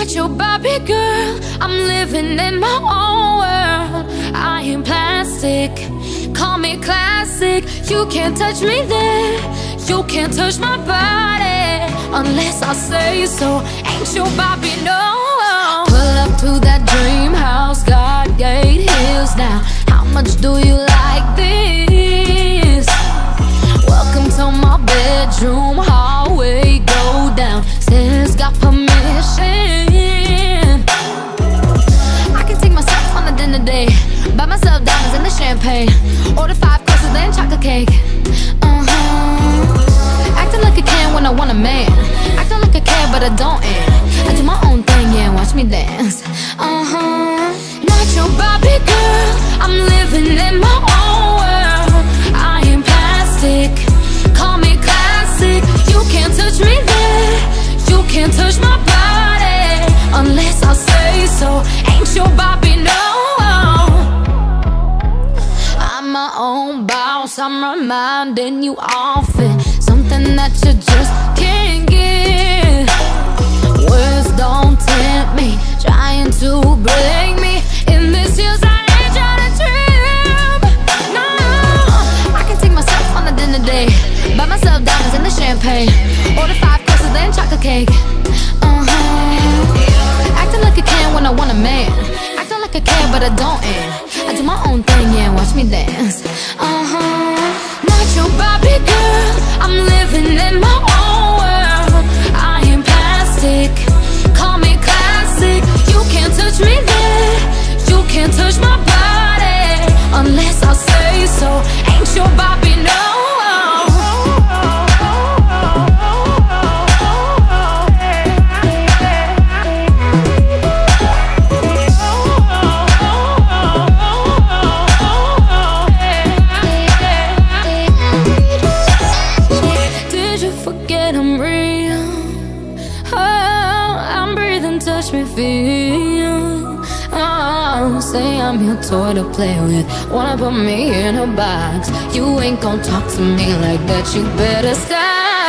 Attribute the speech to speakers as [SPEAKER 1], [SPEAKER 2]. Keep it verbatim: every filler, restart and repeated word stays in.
[SPEAKER 1] Not your Barbie girl, I'm living in my own world. I am plastic, call me classic. You can't touch me there, you can't touch my body unless I say so. Ain't your Barbie, no. Pull up to that dream house, God gate hills now. How much do you like this? Welcome to my bedroom, hallway, go down. Sis got permission. I can take myself on a dinner date, buy myself diamonds and the champagne, order five courses then chocolate cake. Uh-huh. Acting like I can when I want a man, acting like I care but I don't, and I do my own thing, yeah, watch me dance. Uh-huh. Not your Barbie girl, I'm living in my own world. I am plastic, call me classic. You can't touch me there, you can't touch my body unless I say so. Ain't your Barbie, no. I'm my own boss, I'm reminding you often, something that you just can't get. Words don't tempt me, trying to break me. In this year's I ain't trying to trip. No, I can take myself on a dinner date, buy myself diamonds and the champagne, order five courses then chocolate cake. Uh-huh. Acting like I can when I want a man, acting like I care but I don't, and I do my own thing, yeah, watch me dance. Uh-huh. Not your Barbie girl, I'm living in my own world. I am plastic, call me classic. You can't touch me there, you can't touch my body unless I say so. Ain't your Barbie, no. Touch me, feel. Oh, say I'm your toy to play with, wanna put me in a box. You ain't gon' talk to me like that, you better stop.